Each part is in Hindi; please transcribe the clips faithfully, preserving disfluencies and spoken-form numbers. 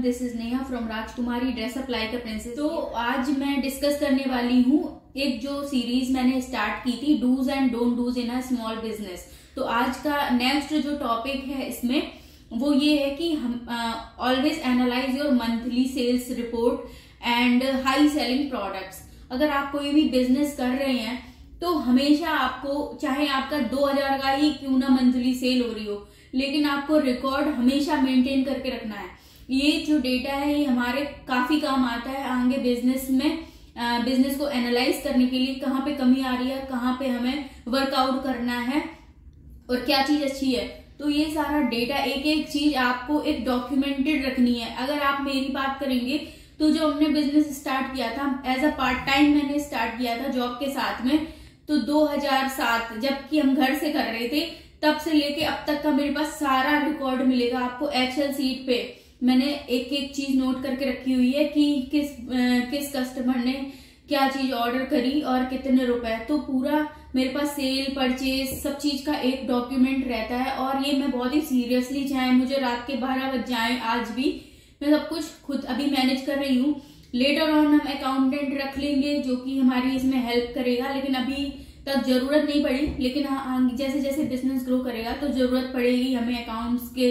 This is Neha from Rajkumari dress up like a princess. तो आज मैं डिस्कस करने वाली हूँ एक जो सीरीज मैंने स्टार्ट की थी, dos and don't dos in a small business. तो आज का नेक्स्ट जो टॉपिक है इसमें वो ये है कि हम always analyse your monthly sales report and high selling products. अगर आप कोई भी बिजनेस कर रहे हैं तो हमेशा आपको, चाहे आपका दो हजार का ही क्यों ना मंथली सेल हो रही हो, लेकिन आपको रिकॉर्ड हमेशा मेंटेन करके रखना है। ये जो डेटा है ये हमारे काफी काम आता है आगे बिजनेस में, बिजनेस को एनालाइज करने के लिए, कहाँ पे कमी आ रही है, कहाँ पे हमें वर्कआउट करना है और क्या चीज अच्छी है। तो ये सारा डेटा, एक एक चीज आपको एक डॉक्यूमेंटेड रखनी है। अगर आप मेरी बात करेंगे तो जो हमने बिजनेस स्टार्ट किया था एज अ पार्ट टाइम, मैंने स्टार्ट किया था जॉब के साथ में, तो दो हजार सात जबकि हम घर से कर रहे थे, तब से लेके अब तक का मेरे पास सारा रिकॉर्ड मिलेगा आपको एक्सेल सीट पे। मैंने एक एक चीज नोट करके रखी हुई है कि किस किस कस्टमर ने क्या चीज ऑर्डर करी और कितने रुपए। तो पूरा मेरे पास सेल परचेज सब चीज का एक डॉक्यूमेंट रहता है और ये मैं बहुत ही सीरियसली, चाहे मुझे रात के बारह बज जाए, आज भी मैं सब कुछ खुद अभी मैनेज कर रही हूँ। लेटर ऑन हम अकाउंटेंट रख लेंगे जो कि हमारी इसमें हेल्प करेगा, लेकिन अभी तक जरूरत नहीं पड़ी। लेकिन हाँ, जैसे जैसे बिजनेस ग्रो करेगा तो जरूरत पड़ेगी हमें अकाउंट्स के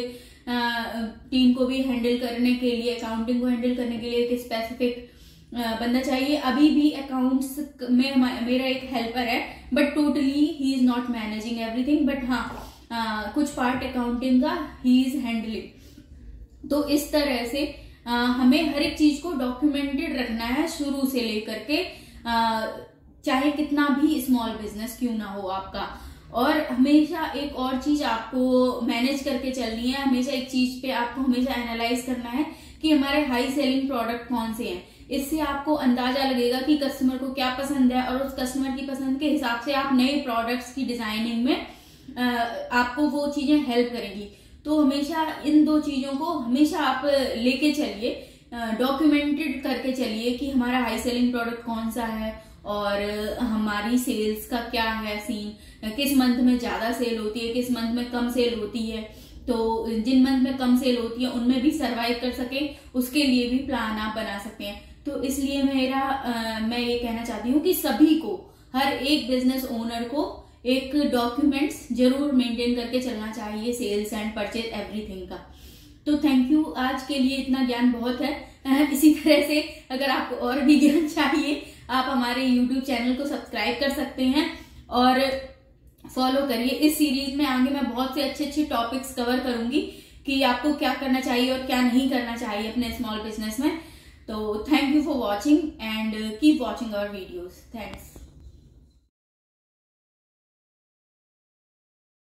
टीम को भी हैंडल करने के लिए, अकाउंटिंग को हैंडल करने के लिए एक स्पेसिफिक बंदा चाहिए। अभी भी अकाउंट्स में मेरा एक हेल्पर है, but totally he is not managing everything, but हाँ कुछ पार्ट अकाउंटिंग का ही इज हैंडलिंग। तो इस तरह से आ, हमें हर एक चीज को डॉक्यूमेंटेड रखना है शुरू से लेकर के, आ, चाहे कितना भी स्मॉल बिजनेस क्यों ना हो आपका। और हमेशा एक और चीज आपको मैनेज करके चलनी है, हमेशा एक चीज पे आपको हमेशा एनालाइज करना है कि हमारे हाई सेलिंग प्रोडक्ट कौन से हैं। इससे आपको अंदाजा लगेगा कि कस्टमर को क्या पसंद है और उस कस्टमर की पसंद के हिसाब से आप नए प्रोडक्ट्स की डिजाइनिंग में आ, आपको वो चीजें हेल्प करेंगी। तो हमेशा इन दो चीजों को हमेशा आप लेके चलिए, डॉक्यूमेंटेड करके चलिए कि हमारा हाई सेलिंग प्रोडक्ट कौन सा है और हमारी सेल्स का क्या है सीन, किस मंथ में ज्यादा सेल होती है, किस मंथ में कम सेल होती है। तो जिन मंथ में कम सेल होती है उनमें भी सरवाइव कर सके, उसके लिए भी प्लान आप बना सकते हैं। तो इसलिए मेरा आ, मैं ये कहना चाहती हूँ कि सभी को, हर एक बिजनेस ओनर को एक डॉक्यूमेंट्स जरूर मेंटेन करके चलना चाहिए, सेल्स एंड परचेज एवरीथिंग का। तो थैंक यू, आज के लिए इतना ज्ञान बहुत है। इसी तरह से अगर आपको और भी ज्ञान चाहिए आप हमारे यूट्यूब चैनल को सब्सक्राइब कर सकते हैं और फॉलो करिए। इस सीरीज में आगे मैं बहुत से अच्छे अच्छे टॉपिक्स कवर करूंगी कि आपको क्या करना चाहिए और क्या नहीं करना चाहिए अपने स्मॉल बिजनेस में। तो thank you for watching and keep watching our videos. Thanks.